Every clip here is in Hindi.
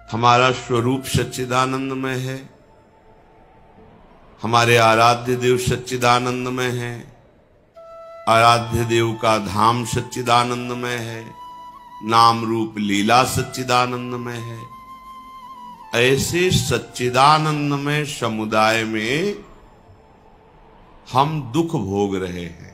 हमारा स्वरूप सच्चिदानंदमय है, हमारे आराध्य देव सच्चिदानंदमय है, आराध्य देव का धाम सच्चिदानंदमय है, नाम रूप लीला सच्चिदानंदमय है। ऐसे सच्चिदानंदमय समुदाय में हम दुख भोग रहे हैं।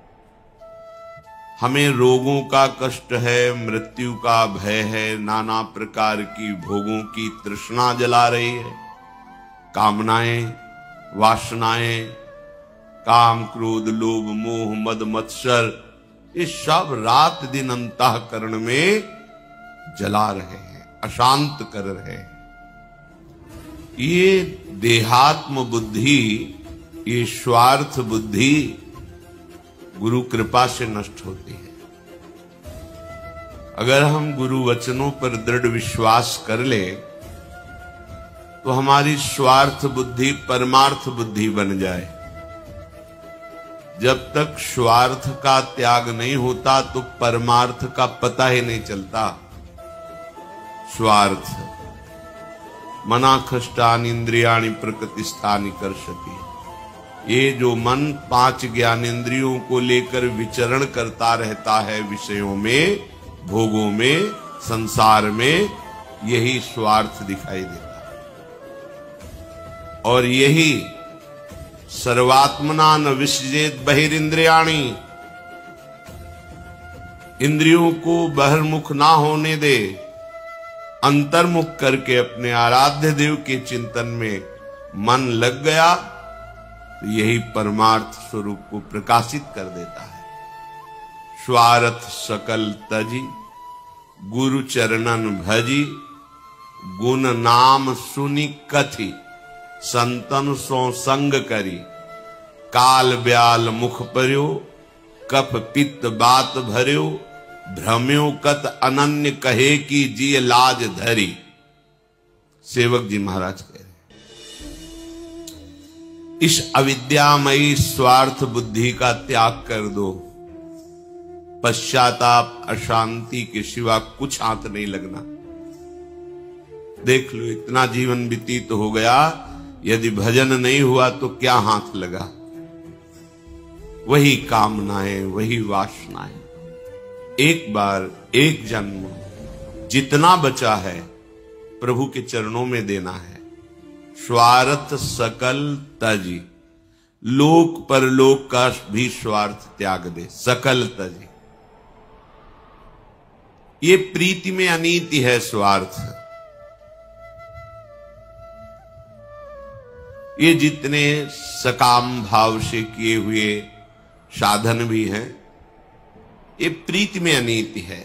हमें रोगों का कष्ट है, मृत्यु का भय है, नाना प्रकार की भोगों की तृष्णा जला रही है। कामनाएं, वासनाएं, काम, क्रोध, लोभ, मोह, मद, मत्सर, ये सब रात दिन अंतःकरण में जला रहे हैं, अशांत कर रहे हैं। ये देहात्म बुद्धि, ये स्वार्थ बुद्धि गुरु कृपा से नष्ट होती है। अगर हम गुरु वचनों पर दृढ़ विश्वास कर ले तो हमारी स्वार्थ बुद्धि परमार्थ बुद्धि बन जाए। जब तक स्वार्थ का त्याग नहीं होता तो परमार्थ का पता ही नहीं चलता। स्वार्थ मना खष्टानि इंद्रियाणि प्रकृतिस्थानि कर्षति। ये जो मन 5 ज्ञानेंद्रियों को लेकर विचरण करता रहता है विषयों में, भोगों में, संसार में, यही स्वार्थ दिखाई देता है। और यही सर्वात्मना न विसजेत बहिरिंद्रियाणि, इंद्रियों को बहिर्मुख ना होने दे, अंतर्मुख करके अपने आराध्य देव के चिंतन में मन लग गया तो यही परमार्थ स्वरूप को प्रकाशित कर देता है। स्वार्थ सकल तजी, गुरु चरणन भजी, गुण नाम सुनि कथि, संतन सो संग करी, काल ब्याल मुख पर्यो, कफ पित्त बात भर्यो, भ्रम्यो कत अनन्य कहे की जिय लाज धरी। सेवक जी महाराज कह रहे हैं, इस अविद्यामयी स्वार्थ बुद्धि का त्याग कर दो। पश्चाताप अशांति के सिवा कुछ हाथ नहीं लगना। देख लो, इतना जीवन व्यतीत हो गया, यदि भजन नहीं हुआ तो क्या हाथ लगा? वही कामनाएं, वही वासनाएं। एक बार, एक जन्म, जितना बचा है प्रभु के चरणों में देना है। स्वार्थ सकल तजी, लोक परलोक का भी स्वार्थ त्याग दे। सकल तजी, ये प्रीति में अनीति है। स्वार्थ, ये जितने सकाम भाव से किए हुए साधन भी हैं, ये प्रीति में अनीति है।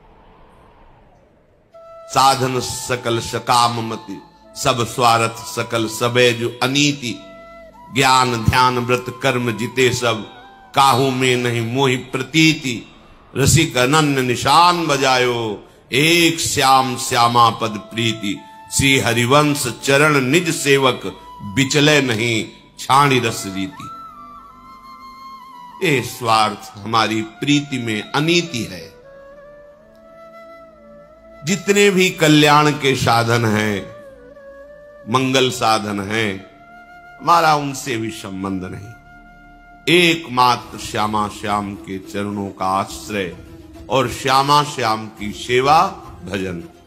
साधन सकल सकाम मति, सब स्वार्थ सकल सबे जो अनीति। ज्ञान ध्यान व्रत कर्म जिते सब, काहू में नहीं मोहि प्रतीति। रसिक अनन्य निशान बजायो, एक श्याम श्यामा पद प्रीति। श्री हरिवंश चरण निज सेवक, बिचले नहीं छाणी रस रीति। ये स्वार्थ हमारी प्रीति में अनीति है। जितने भी कल्याण के साधन हैं, मंगल साधन हैं, हमारा उनसे भी संबंध नहीं। एकमात्र श्यामा श्याम के चरणों का आश्रय और श्यामा श्याम की सेवा, भजन।